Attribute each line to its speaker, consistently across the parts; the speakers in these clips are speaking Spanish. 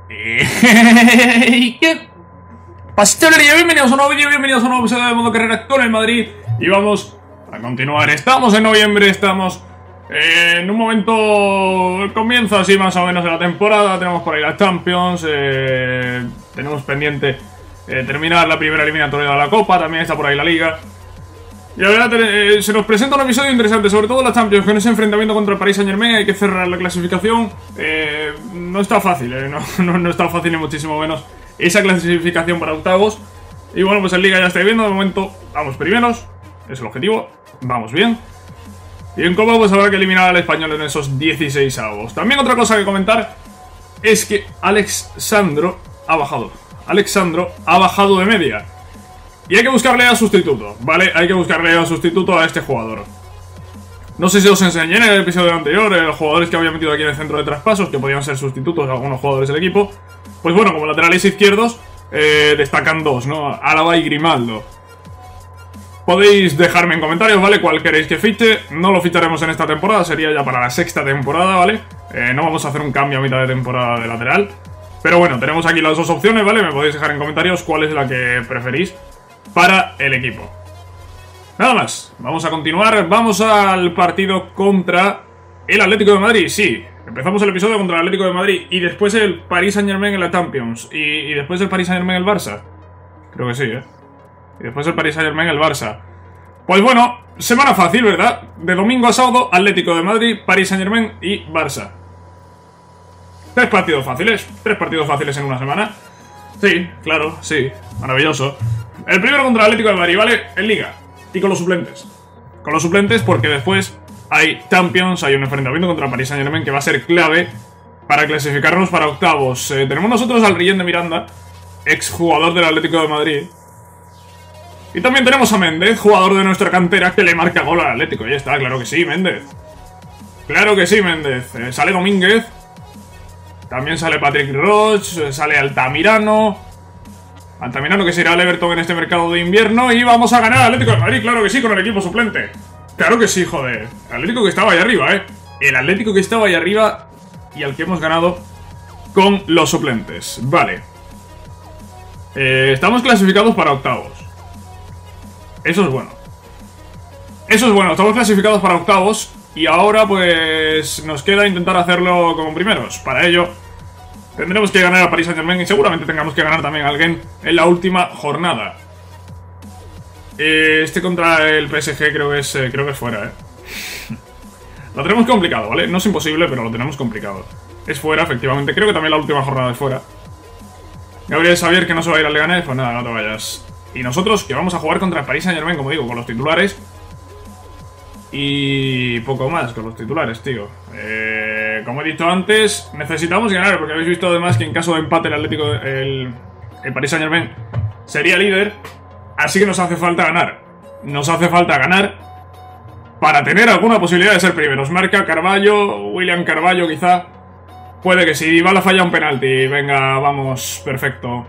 Speaker 1: ¿Qué? Pastelería, bienvenidos a un nuevo vídeo, bienvenidos a un nuevo episodio de Modo Carrera con el Madrid. Y vamos a continuar, estamos en noviembre, estamos en un momento, comienza así más o menos de la temporada. Tenemos por ahí la Champions, tenemos pendiente terminar la primera eliminatoria de la Copa, también está por ahí la Liga. Y la verdad, se nos presenta un episodio interesante, sobre todo la Champions, con ese enfrentamiento contra el Paris Saint-Germain. Hay que cerrar la clasificación, no está fácil, no está fácil ni muchísimo menos esa clasificación para octavos. Y bueno, pues en Liga ya estáis viendo, de momento vamos primeros, es el objetivo, vamos bien. Y en Copa pues habrá que eliminar al Español en esos 16avos. También otra cosa que comentar es que Alexandro ha bajado. Alexandro ha bajado de media. Y hay que buscarle a sustituto, ¿vale? Hay que buscarle a sustituto a este jugador. No sé si os enseñé en el episodio anterior los jugadores que había metido aquí en el centro de traspasos, que podían ser sustitutos de algunos jugadores del equipo. Pues bueno, como laterales izquierdos, destacan dos, ¿no? Álava y Grimaldo. Podéis dejarme en comentarios, ¿vale? Cuál queréis que fiche. No lo ficharemos en esta temporada, sería ya para la sexta temporada, ¿vale? No vamos a hacer un cambio a mitad de temporada de lateral. Pero bueno, tenemos aquí las dos opciones, ¿vale? Me podéis dejar en comentarios cuál es la que preferís para el equipo. Nada más, vamos a continuar. Vamos al partido contra el Atlético de Madrid. Sí, empezamos el episodio contra el Atlético de Madrid y después el Paris Saint-Germain en la Champions. Y después el Paris Saint-Germain el Barça. Creo que sí, Y después el Paris Saint-Germain el Barça. Pues bueno, semana fácil, ¿verdad? De domingo a sábado, Atlético de Madrid, Paris Saint-Germain y Barça. Tres partidos fáciles en una semana. Sí, claro, sí, maravilloso. El primero contra el Atlético de Madrid, ¿vale? En Liga. Y con los suplentes. Con los suplentes porque después hay Champions, hay un enfrentamiento contra el Paris Saint-Germain que va a ser clave para clasificarnos para octavos. Tenemos nosotros al Rillén de Miranda, exjugador del Atlético de Madrid. Y también tenemos a Méndez, jugador de nuestra cantera, que le marca gol al Atlético. Ya está, claro que sí, Méndez. Claro que sí, Méndez. Sale Domínguez. También sale Patrick Roch, sale Altamirano. Altamirano que se irá al Everton en este mercado de invierno. Y vamos a ganar al Atlético de Madrid, claro que sí, con el equipo suplente. Claro que sí, joder. El Atlético que estaba ahí arriba, El Atlético que estaba ahí arriba y al que hemos ganado con los suplentes. Vale. Estamos clasificados para octavos. Eso es bueno. Eso es bueno, estamos clasificados para octavos. Y ahora pues nos queda intentar hacerlo como primeros. Para ello tendremos que ganar a Paris Saint-Germain y seguramente tengamos que ganar también a alguien en la última jornada. Este contra el PSG creo que es fuera, Lo tenemos complicado, ¿vale? No es imposible, pero lo tenemos complicado. Es fuera, efectivamente. Creo que también la última jornada es fuera. Gabriel Xavier, que no se va a ir al Leganés, pues nada, no te vayas. Y nosotros, que vamos a jugar contra el Paris Saint-Germain, como digo, con los titulares. Y poco más con los titulares, tío. Como he dicho antes, necesitamos ganar, porque habéis visto además que en caso de empate el Atlético, el Paris Saint-Germain sería líder. Así que nos hace falta ganar. Nos hace falta ganar para tener alguna posibilidad de ser primeros. Marca Carvalho, William Carvalho quizá. Puede que si Dybala falla un penalti. Venga, vamos, perfecto.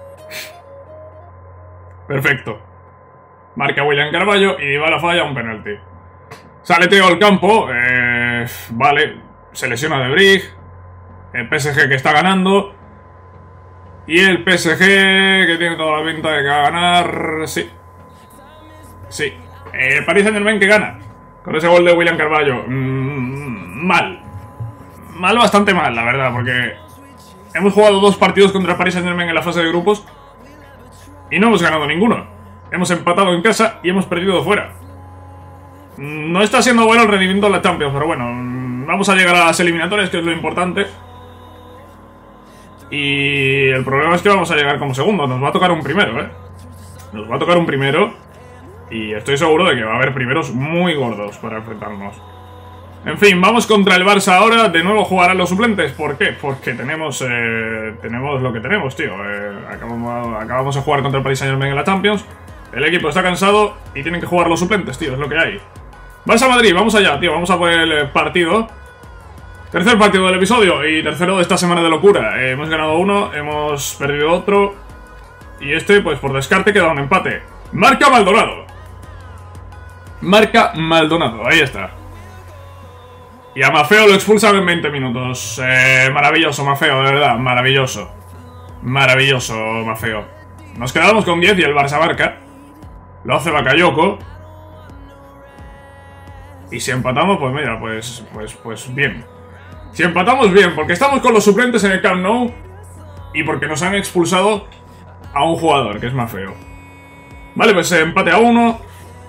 Speaker 1: Perfecto. Marca William Carvalho y Dybala falla un penalti. Sale Teo al campo, vale, se lesiona De Brig, el PSG que está ganando, y el PSG que tiene toda la pinta de que va a ganar, sí, Paris Saint-Germain que gana, con ese gol de William Carvalho, mal, bastante mal, la verdad, porque hemos jugado dos partidos contra el Paris Saint-Germain en la fase de grupos, y no hemos ganado ninguno, hemos empatado en casa y hemos perdido fuera. No está siendo bueno el rendimiento de la Champions, pero bueno, vamos a llegar a las eliminatorias, que es lo importante. Y el problema es que vamos a llegar como segundo, nos va a tocar un primero, Nos va a tocar un primero y estoy seguro de que va a haber primeros muy gordos para enfrentarnos. En fin, vamos contra el Barça ahora, de nuevo jugarán los suplentes. ¿Por qué? Porque tenemos lo que tenemos, tío. Acabamos de jugar contra el Paris Saint-Germain en la Champions. El equipo está cansado y tienen que jugar los suplentes, tío, es lo que hay. Barça-Madrid, vamos allá, tío, vamos a por el partido. Tercer partido del episodio y tercero de esta semana de locura. Hemos ganado uno, hemos perdido otro. Y este, pues por descarte, queda un empate. Marca Maldonado. Marca Maldonado, ahí está. Y a Maffeo lo expulsan en 20 minutos. Maravilloso, Maffeo, de verdad, maravilloso. Maravilloso, Maffeo. Nos quedamos con 10 y el Barça marca. Lo hace Bakayoko. Y si empatamos, pues mira, pues bien. Si empatamos, bien, porque estamos con los suplentes en el Camp Nou y porque nos han expulsado a un jugador, que es Maffeo. Vale, pues empate a 1.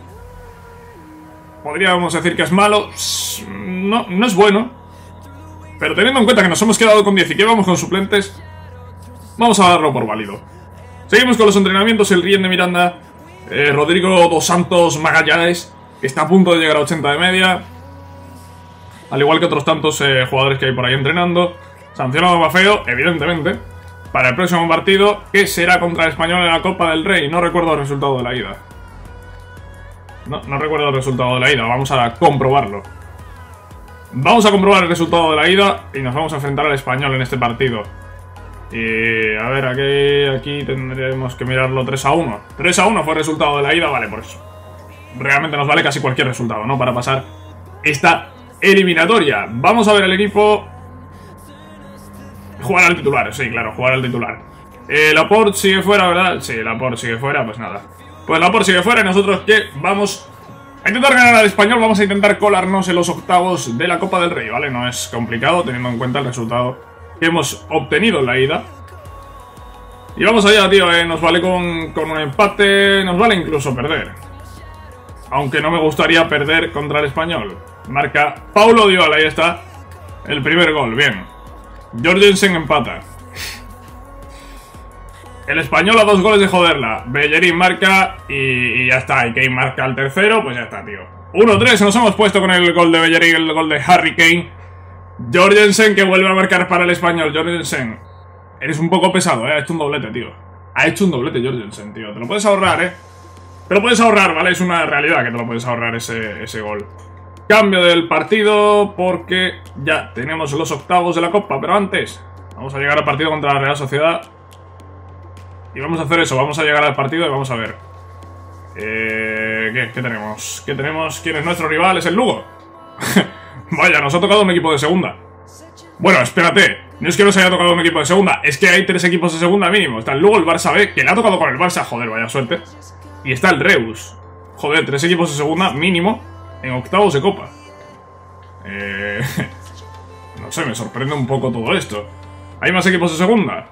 Speaker 1: Podríamos decir que es malo. No, no es bueno. Pero teniendo en cuenta que nos hemos quedado con 10 y que vamos con suplentes, vamos a darlo por válido. Seguimos con los entrenamientos. El Ríen de Miranda, Rodrigo dos Santos Magallanes, que está a punto de llegar a 80 de media. Al igual que otros tantos jugadores que hay por ahí entrenando. Sancionado Maffeo, evidentemente, para el próximo partido, que será contra el Español en la Copa del Rey. No recuerdo el resultado de la ida. No recuerdo el resultado de la ida. Vamos a comprobarlo. Vamos a comprobar el resultado de la ida y nos vamos a enfrentar al Español en este partido. Y a ver, aquí tendremos que mirarlo. 3-1. 3-1 fue el resultado de la ida. Vale, por eso realmente nos vale casi cualquier resultado, ¿no? Para pasar esta eliminatoria. Vamos a ver el equipo. Jugar al titular, sí, claro, jugar al titular. Laporte sigue fuera, ¿verdad? Sí, Laporte sigue fuera, pues nada. Pues Laporte sigue fuera y nosotros que vamos a intentar ganar al Español. Vamos a intentar colarnos en los octavos de la Copa del Rey, ¿vale? No es complicado teniendo en cuenta el resultado que hemos obtenido en la ida. Y vamos allá, tío, nos vale con un empate, nos vale incluso perder. Aunque no me gustaría perder contra el Español. Marca Paulo Dybala, ahí está el primer gol, bien. Jorgensen empata. El Español a 2 goles de joderla. Bellerín marca y ya está. Y Kane marca el tercero, pues ya está, tío. 1-3, nos hemos puesto con el gol de Bellerín, el gol de Harry Kane. Jorgensen que vuelve a marcar para el Español. Jorgensen, eres un poco pesado, ha hecho un doblete, tío. Ha hecho un doblete Jorgensen, tío. Te lo puedes ahorrar, Te lo puedes ahorrar, ¿vale? Es una realidad que te lo puedes ahorrar ese gol. Cambio del partido porque ya tenemos los octavos de la Copa, pero antes vamos a llegar al partido contra la Real Sociedad. Y vamos a hacer eso, vamos a llegar al partido y vamos a ver. ¿Qué tenemos? ¿Qué tenemos? ¿Quién es nuestro rival? Es el Lugo. Vaya, nos ha tocado un equipo de segunda. Bueno, espérate, no es que nos haya tocado un equipo de segunda, es que hay 3 equipos de segunda mínimo. Está el Lugo, el Barça B, que le ha tocado con el Barça, joder, vaya suerte. Y está el Reus. Joder, 3 equipos de segunda mínimo en octavos de Copa. No sé, me sorprende un poco todo esto. ¿Hay más equipos de segunda?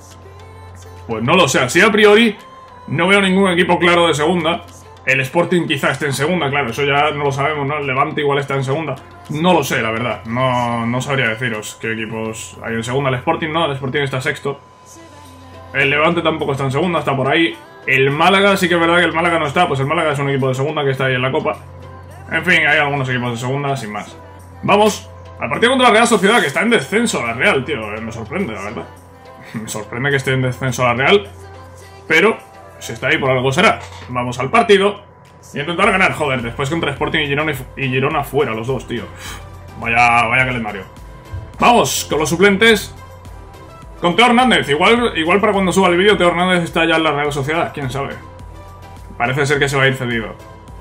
Speaker 1: Pues no lo sé, así a priori no veo ningún equipo claro de segunda. El Sporting quizá esté en segunda, claro, eso ya no lo sabemos, ¿no? El Levante igual está en segunda. No lo sé, la verdad, no sabría deciros qué equipos hay en segunda. El Sporting no, el Sporting está sexto. El Levante tampoco está en segunda, está por ahí. El Málaga, sí que es verdad que el Málaga no está, pues el Málaga es un equipo de segunda que está ahí en la Copa. En fin, hay algunos equipos de segunda, sin más. Vamos al partido contra la Real Sociedad, que está en descenso la Real, tío. Me sorprende, la verdad. Me sorprende que esté en descenso la Real. Pero, si está ahí por algo será. Vamos al partido y intentar ganar, joder. Después contra Sporting y Girona fuera, los dos, tío. Vaya calendario. Vamos con los suplentes. Con Teo Hernández. Igual para cuando suba el vídeo, Teo Hernández está ya en la Real Sociedad. ¿Quién sabe? Parece ser que se va a ir cedido.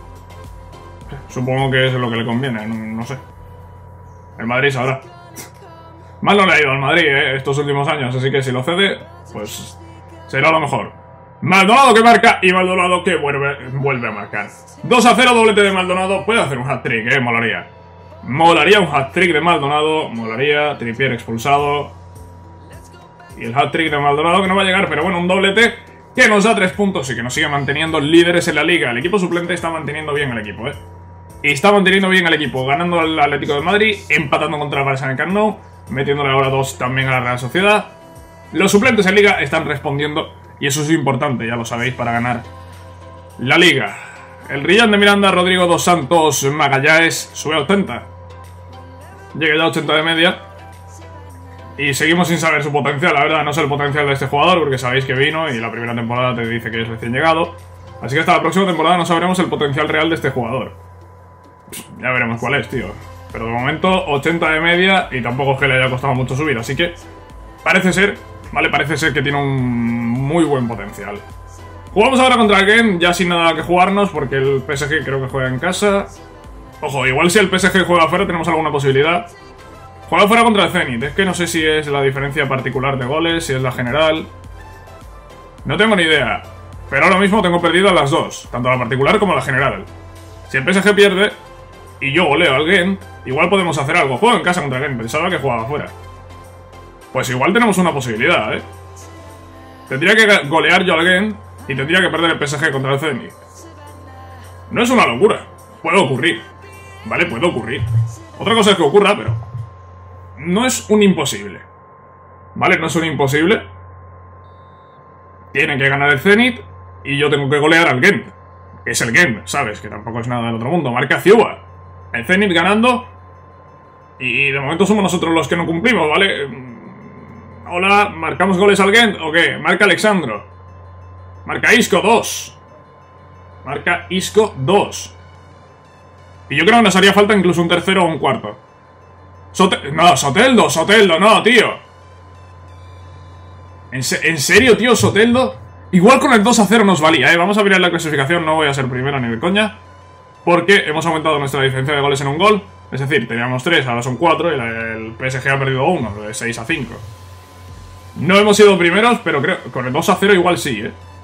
Speaker 1: Supongo que es lo que le conviene, no sé. El Madrid sabrá. Mal no le ha ido al Madrid, estos últimos años, así que si lo cede, pues será lo mejor. Maldonado que marca y Maldonado que vuelve a marcar. 2-0, doblete de Maldonado. Puede hacer un hat-trick, molaría. Molaría un hat-trick de Maldonado, molaría. Trippier expulsado. Y el hat-trick de Maldonado que no va a llegar, pero bueno, un doblete que nos da 3 puntos y que nos sigue manteniendo líderes en la liga. El equipo suplente está manteniendo bien el equipo, Y está manteniendo bien el equipo, ganando al Atlético de Madrid, empatando contra el Barça en el Camp Nou, metiéndole ahora 2 también a la Real Sociedad. Los suplentes en liga están respondiendo y eso es importante, ya lo sabéis, para ganar la liga. El Ríen de Miranda, Rodrigo dos Santos Magallanes, sube a 80. Llega ya a 80 de media. Y seguimos sin saber su potencial, la verdad, no sé el potencial de este jugador, porque sabéis que vino y la primera temporada te dice que es recién llegado. Así que hasta la próxima temporada no sabremos el potencial real de este jugador. Ya veremos cuál es, tío. Pero de momento 80 de media y tampoco es que le haya costado mucho subir, así que parece ser, ¿vale? Parece ser que tiene un muy buen potencial. Jugamos ahora contra el Genk, ya sin nada que jugarnos, porque el PSG creo que juega en casa. Ojo, igual si el PSG juega afuera tenemos alguna posibilidad. Juega afuera contra el Zenit. Es que no sé si es la diferencia particular de goles, si es la general. No tengo ni idea. Pero ahora mismo tengo perdidas las dos, tanto la particular como la general. Si el PSG pierde y yo goleo al Gent, igual podemos hacer algo. Juego en casa contra el Gent, pensaba que jugaba afuera. Pues igual tenemos una posibilidad, ¿eh? Tendría que golear yo al Gent y tendría que perder el PSG contra el Zenit. No es una locura. Puede ocurrir. ¿Vale? Puede ocurrir. Otra cosa es que ocurra, pero no es un imposible. ¿Vale? No es un imposible. Tiene que ganar el Zenit y yo tengo que golear al Gent. Que es el Gent, ¿sabes? Que tampoco es nada del otro mundo. Marca Ciuba. El Zenit ganando. Y de momento somos nosotros los que no cumplimos, ¿vale? Hola, ¿marcamos goles al Gent o qué? Marca Alexandro. Marca Isco 2. Marca Isco 2. Y yo creo que nos haría falta incluso un tercero o un cuarto. No, Soteldo, no, tío. ¿En serio, tío, Soteldo? Igual con el 2-0 nos valía, ¿eh? Vamos a mirar la clasificación, no voy a ser primero ni de coña. Porque hemos aumentado nuestra diferencia de goles en un gol. Es decir, teníamos 3, ahora son 4 y el PSG ha perdido 1, de 6-5. No hemos sido primeros, pero creo que con el 2-0 igual sí,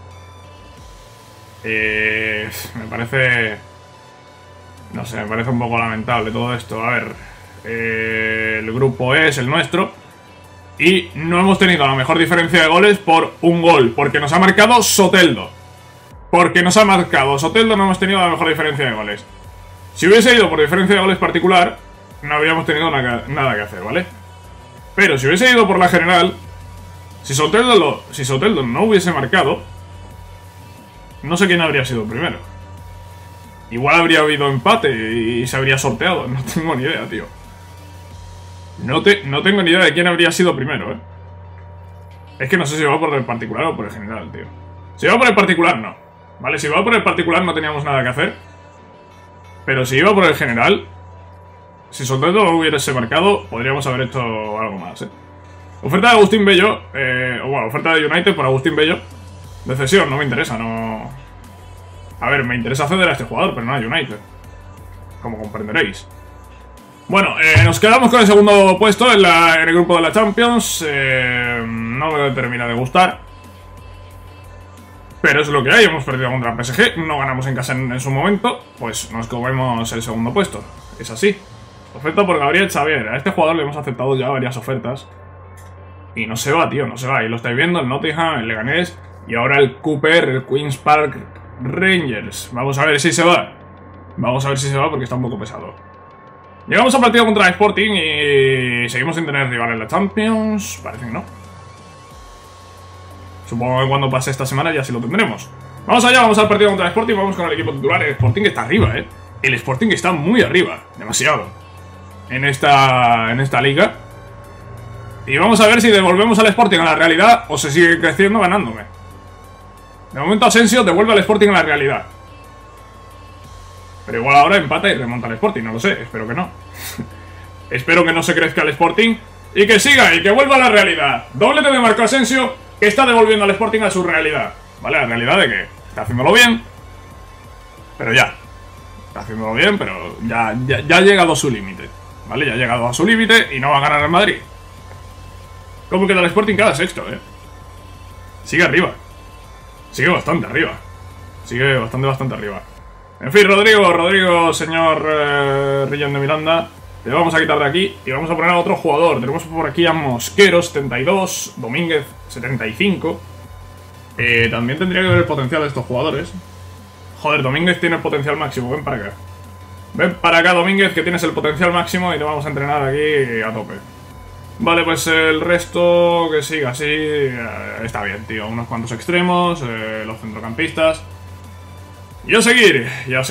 Speaker 1: me parece... No sé, me parece un poco lamentable todo esto. A ver, el grupo E es el nuestro. Y no hemos tenido la mejor diferencia de goles por un gol. Porque nos ha marcado Soteldo. Porque nos ha marcado Soteldo, no hemos tenido la mejor diferencia de goles. Si hubiese ido por diferencia de goles particular, no habríamos tenido nada que hacer, ¿vale? Pero si hubiese ido por la general, si Soteldo no hubiese marcado, no sé quién habría sido primero. Igual habría habido empate y se habría sorteado. No tengo ni idea, tío. No tengo ni idea de quién habría sido primero, ¿eh? Es que no sé si va por el particular o por el general, tío. Si va por el particular, no. Vale, si va por el particular no teníamos nada que hacer. Pero si iba por el general, si Soteldo no hubiese marcado, podríamos haber hecho algo más, ¿eh? Oferta de Agustín Bello, bueno, oferta de United por Agustín Bello. De cesión, no me interesa, no... A ver, me interesa ceder a este jugador, pero no a United. Como comprenderéis. Bueno, nos quedamos con el segundo puesto en el grupo de la Champions. No me termina de gustar. Pero es lo que hay, hemos perdido contra el PSG. No ganamos en casa en su momento. Pues nos comemos el segundo puesto. Es así. Oferta por Gabriel Xavier. A este jugador le hemos aceptado ya varias ofertas. Y no se va, tío, no se va. Y lo estáis viendo, el Nottingham, el Leganés. Y ahora el Cooper, el Queen's Park Rangers. Vamos a ver si se va. Vamos a ver si se va porque está un poco pesado. Llegamos al partido contra el Sporting y seguimos sin tener rival en la Champions. Parece que no. Supongo que cuando pase esta semana ya sí lo tendremos. Vamos allá, vamos al partido contra el Sporting. Vamos con el equipo titular. El Sporting está arriba, ¿eh? El Sporting está muy arriba. Demasiado. En esta liga. Y vamos a ver si devolvemos al Sporting a la realidad o se sigue creciendo ganándome. De momento Asensio devuelve al Sporting a la realidad. Pero igual ahora empata y remonta al Sporting, no lo sé, espero que no. Espero que no se crezca el Sporting y que siga y que vuelva a la realidad. Doblete de Marco Asensio que está devolviendo al Sporting a su realidad. ¿Vale? La realidad de que está haciéndolo bien. Pero ya. Está haciéndolo bien, pero ya ha llegado a su límite. ¿Vale? Ya ha llegado a su límite y no va a ganar el Madrid. ¿Cómo queda el Sporting? Cada sexto, ¿eh? Sigue arriba. Sigue bastante arriba. Sigue bastante arriba. En fin, Rodrigo, señor Rillón de Miranda, le vamos a quitar de aquí y vamos a poner a otro jugador. Tenemos por aquí a Mosquero, 72, Domínguez, 75. También tendría que ver el potencial de estos jugadores. Joder, Domínguez tiene el potencial máximo, ven para acá. Ven para acá, Domínguez, que tienes el potencial máximo y te vamos a entrenar aquí a tope. Vale, pues el resto que siga así, está bien, tío. Unos cuantos extremos, los centrocampistas. Y a seguir.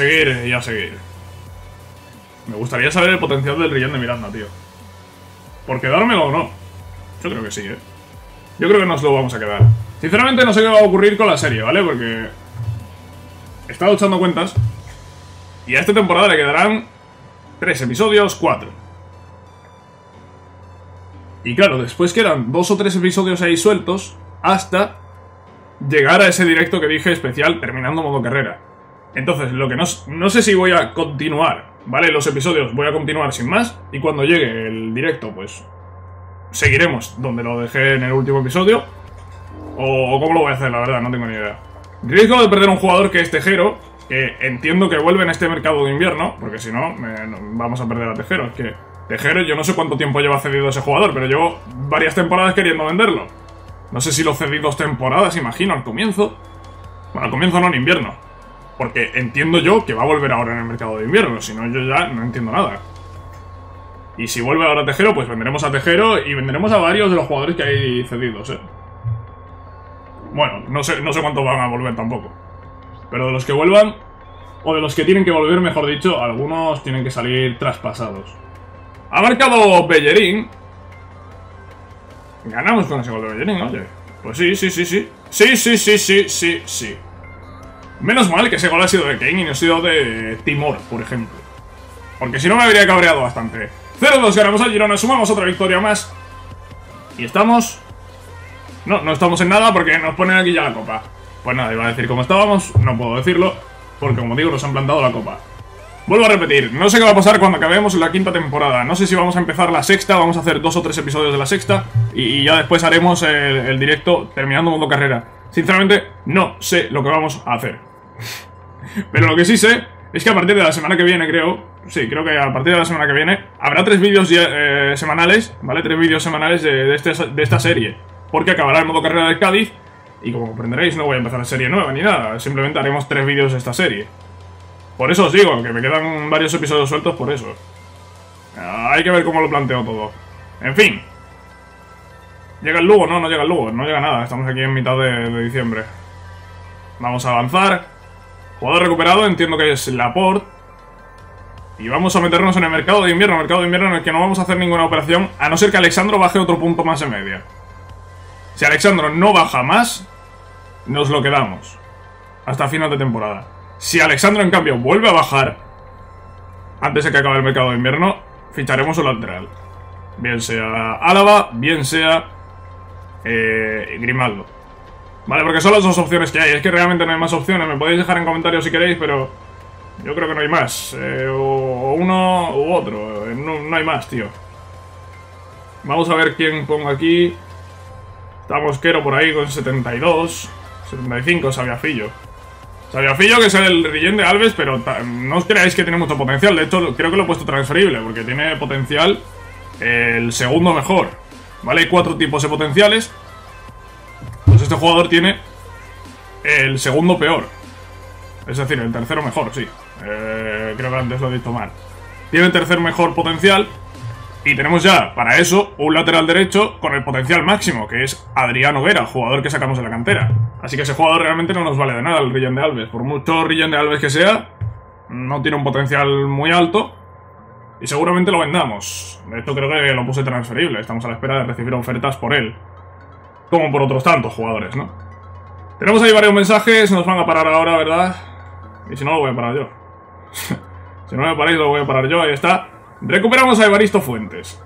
Speaker 1: Me gustaría saber el potencial del Rillón de Miranda, tío. ¿Por quedármelo o no? Yo creo que sí, ¿eh? Yo creo que nos lo vamos a quedar. Sinceramente no sé qué va a ocurrir con la serie, ¿vale? Porque he estado echando cuentas y a esta temporada le quedarán 3 episodios, 4. Y claro, después quedan 2 o 3 episodios ahí sueltos hasta llegar a ese directo que dije especial terminando modo carrera. Entonces, lo que no sé si voy a continuar ¿vale? Los episodios voy a continuar sin más, y cuando llegue el directo, pues seguiremos donde lo dejé en el último episodio. O cómo lo voy a hacer, la verdad, no tengo ni idea. Riesgo de perder un jugador que es Tejero, que entiendo que vuelve en este mercado de invierno, porque si no, vamos a perder a Tejero. Es que Tejero, yo no sé cuánto tiempo lleva cedido ese jugador, pero llevo varias temporadas queriendo venderlo. No sé si lo cedí 2 temporadas, imagino, al comienzo. Bueno, al comienzo no, en invierno. Porque entiendo yo que va a volver ahora en el mercado de invierno, si no yo ya no entiendo nada. Y si vuelve ahora Tejero, pues venderemos a Tejero y venderemos a varios de los jugadores que hay cedidos, Bueno, no sé cuántos van a volver tampoco. Pero de los que vuelvan, o de los que tienen que volver, mejor dicho, algunos tienen que salir traspasados. Ha marcado Bellerín. Ganamos con ese gol de Bellerín, oye. Pues sí. Sí. Menos mal que ese gol ha sido de Kane y no ha sido de Timor, por ejemplo. Porque si no me habría cabreado bastante. 0-2, ganamos al Girona, sumamos otra victoria más. Y estamos... No estamos en nada porque nos ponen aquí ya la copa. Pues nada, iba a decir cómo estábamos, no puedo decirlo, porque como digo, nos han plantado la copa. Vuelvo a repetir, no sé qué va a pasar cuando acabemos la 5ª temporada. No sé si vamos a empezar la 6ª, vamos a hacer 2 o 3 episodios de la 6ª y ya después haremos el directo terminando Mundo Carrera. Sinceramente, no sé lo que vamos a hacer. Pero lo que sí sé es que a partir de la semana que viene, creo que a partir de la semana que viene habrá 3 vídeos semanales, ¿vale? 3 vídeos semanales de esta serie. Porque acabará el modo carrera del Cádiz y como comprenderéis no voy a empezar la serie nueva ni nada. Simplemente haremos 3 vídeos de esta serie. Por eso os digo, que me quedan varios episodios sueltos por eso. Hay que ver cómo lo planteo todo. En fin. ¿Llega el Lugo? No llega el Lugo, no llega nada. Estamos aquí en mitad de diciembre. Vamos a avanzar. Jugador recuperado, entiendo que es Laporte. Y vamos a meternos en el mercado de invierno. Mercado de invierno en el que no vamos a hacer ninguna operación, a no ser que Alexandro baje otro punto más en media. Si Alexandro no baja más, nos lo quedamos hasta final de temporada. Si Alexandro, en cambio, vuelve a bajar antes de que acabe el mercado de invierno, ficharemos un lateral. Bien sea Álava, bien sea Grimaldo. Vale, porque son las 2 opciones que hay. Es que realmente no hay más opciones. Me podéis dejar en comentarios si queréis, pero yo creo que no hay más. O uno u otro. No hay más, tío. Vamos a ver quién pongo aquí. Está Mosquero por ahí con 72. 75, Sabiafillo. Sabiafillo, que es el Rillén de Alves, pero no os creáis que tiene mucho potencial. De hecho, creo que lo he puesto transferible, porque tiene potencial el segundo mejor. ¿Vale? Hay 4 tipos de potenciales. Pues este jugador tiene el segundo peor. Es decir, el tercero mejor, sí. Creo que antes lo he dicho mal. Tiene el tercer mejor potencial. Y tenemos ya, para eso, un lateral derecho con el potencial máximo, que es Adrián Noguera, jugador que sacamos de la cantera. Así que ese jugador realmente no nos vale de nada, el Rillén de Alves. Por mucho Rillén de Alves que sea, no tiene un potencial muy alto. Y seguramente lo vendamos. De hecho, creo que lo puse transferible. Estamos a la espera de recibir ofertas por él. Como por otros tantos jugadores, ¿no? Tenemos ahí varios mensajes, nos van a parar ahora, ¿verdad? Y si no, lo voy a parar yo. Si no me paráis, lo voy a parar yo, ahí está. Recuperamos a Evaristo Fuentes.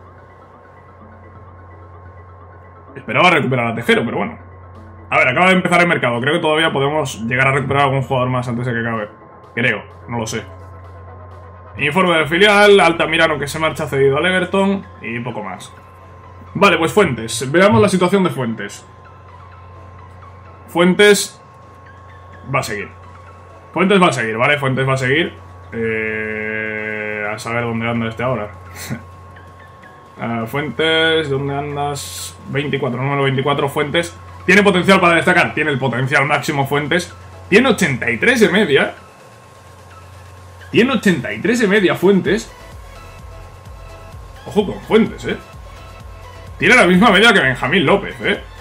Speaker 1: Esperaba recuperar a Tejero, pero bueno. A ver, acaba de empezar el mercado. Creo que todavía podemos llegar a recuperar a algún jugador más antes de que acabe. Creo, no lo sé. Informe del filial, Altamirano que se marcha cedido al Everton y poco más. Vale, pues Fuentes. Veamos la situación de Fuentes. Fuentes va a seguir. Fuentes va a seguir, ¿vale? Fuentes va a seguir. A saber dónde anda este ahora. Fuentes, ¿dónde andas? 24, número 24, Fuentes. Tiene potencial para destacar, tiene el potencial máximo Fuentes. Tiene 83 de media. Tiene 83 de media Fuentes. Ojo con Fuentes, Tiene la misma media que Benjamín López,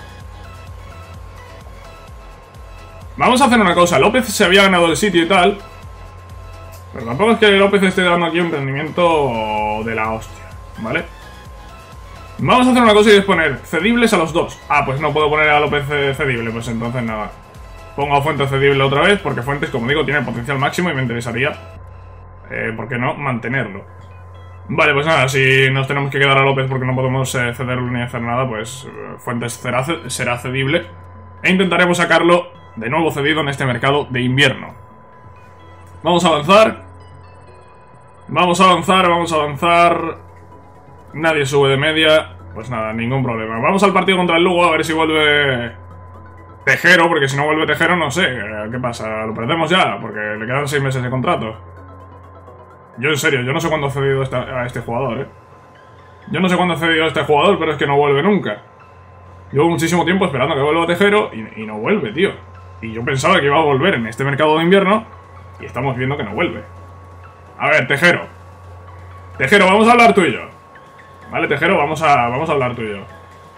Speaker 1: Vamos a hacer una cosa. López se había ganado el sitio y tal, pero tampoco es que López esté dando aquí un rendimiento de la hostia, ¿vale? Vamos a hacer una cosa y es poner cedibles a los dos. Ah, pues no puedo poner a López cedible, pues entonces nada. Pongo a Fuentes cedible otra vez, porque Fuentes, como digo, tiene potencial máximo y me interesaría, ¿por qué no?, mantenerlo. Vale, pues nada, si nos tenemos que quedar a López porque no podemos cederlo ni hacer nada, pues Fuentes será cedible. E intentaremos sacarlo de nuevo cedido en este mercado de invierno. Vamos a avanzar. Vamos a avanzar, vamos a avanzar. Nadie sube de media. Pues nada, ningún problema. Vamos al partido contra el Lugo, a ver si vuelve Tejero, porque si no vuelve Tejero, no sé. ¿Qué pasa? ¿Lo perdemos ya? Porque le quedan 6 meses de contrato. Yo en serio, yo no sé cuándo he cedido a este jugador, Yo no sé cuándo he cedido a este jugador, pero es que no vuelve nunca. Llevo muchísimo tiempo esperando que vuelva Tejero y no vuelve, tío. Y yo pensaba que iba a volver en este mercado de invierno y estamos viendo que no vuelve. A ver, Tejero. Tejero, vamos a hablar tú y yo. Vale, Tejero, vamos a hablar tú y yo.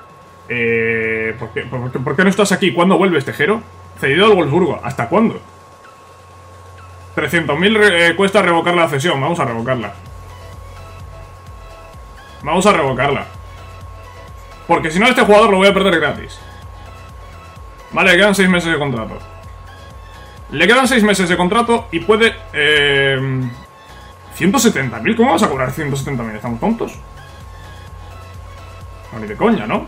Speaker 1: ¿Por qué no estás aquí? ¿Cuándo vuelves, Tejero? Cedido al Wolfsburgo. ¿Hasta cuándo? 300.000 cuesta revocar la cesión. Vamos a revocarla. Vamos a revocarla. Porque si no, este jugador lo voy a perder gratis. Vale, le quedan 6 meses de contrato. Le quedan 6 meses de contrato y puede... 170.000. ¿Cómo vas a cobrar 170.000? ¿Estamos tontos? No, ni de coña, ¿no?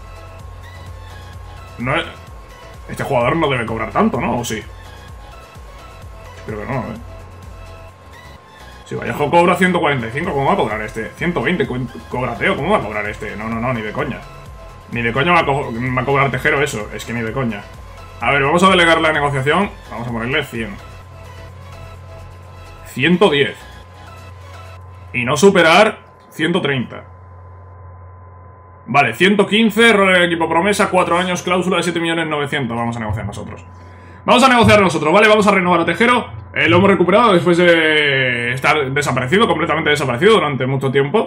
Speaker 1: No, este jugador no debe cobrar tanto, ¿no? ¿O sí? Creo que no, Si Vallejo cobra 145, ¿cómo va a cobrar este? 120 cobra Teo, ¿cómo va a cobrar este? No, ni de coña. Ni de coña va a cobrar Tejero eso, es que ni de coña. A ver, vamos a delegar la negociación. Vamos a ponerle 100. 110. Y no superar 130. Vale, 115, rol en equipo promesa, 4 años, cláusula de 7.900.000. Vamos a negociar nosotros. Vamos a negociar nosotros, ¿vale? Vamos a renovar a Tejero. Lo hemos recuperado después de estar desaparecido, completamente desaparecido durante mucho tiempo.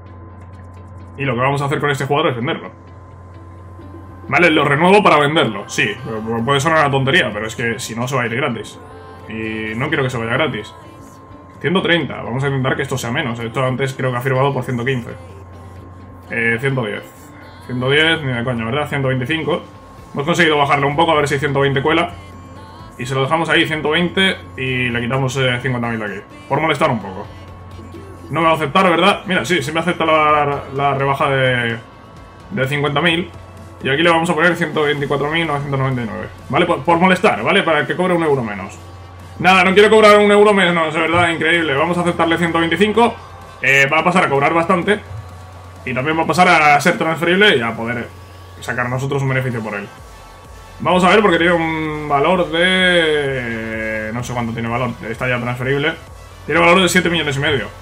Speaker 1: Y lo que vamos a hacer con este jugador es venderlo. Vale, lo renuevo para venderlo. Sí, puede sonar una tontería, pero es que si no se va a ir gratis. Y no quiero que se vaya gratis. 130, vamos a intentar que esto sea menos. Esto antes creo que ha firmado por 115. 110. 110, ni de coño, ¿verdad? 125. Hemos conseguido bajarlo un poco, a ver si 120 cuela. Y se lo dejamos ahí, 120, y le quitamos 50.000 de aquí. Por molestar un poco. No me va a aceptar, ¿verdad? Mira, sí me acepta la rebaja de 50.000. Y aquí le vamos a poner 124.999. ¿Vale? Por molestar, ¿vale? Para que cobre 1 euro menos. Nada, no quiero cobrar 1 euro menos, de verdad, increíble. Vamos a aceptarle 125. Va a pasar a cobrar bastante. Y también va a pasar a ser transferible y a poder sacar nosotros un beneficio por él. Vamos a ver, porque tiene un valor de... no sé cuánto tiene valor, está ya transferible. Tiene valor de 7,5 millones.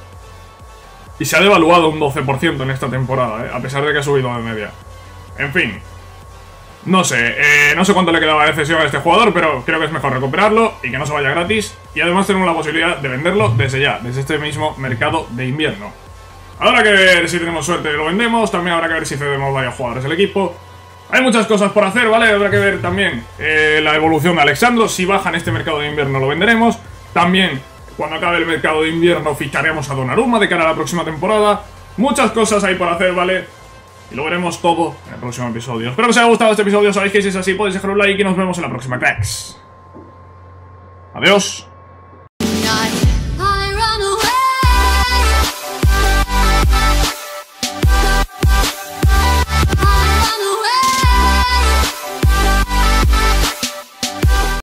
Speaker 1: Y se ha devaluado un 12% en esta temporada, a pesar de que ha subido de media. En fin. No sé cuánto le quedaba de cesión a este jugador, pero creo que es mejor recuperarlo y que no se vaya gratis. Y además tenemos la posibilidad de venderlo desde ya, desde este mismo mercado de invierno. Habrá que ver si tenemos suerte y lo vendemos. También habrá que ver si cedemos varios jugadores del equipo. Hay muchas cosas por hacer, ¿vale? Habrá que ver también la evolución de Alexandro. Si baja en este mercado de invierno lo venderemos. También, cuando acabe el mercado de invierno, ficharemos a Donnarumma de cara a la próxima temporada. Muchas cosas hay por hacer, ¿vale? Y lo veremos todo en el próximo episodio. Espero que os haya gustado este episodio. Sabéis que si es así podéis dejar un like y nos vemos en la próxima, cracks. Adiós.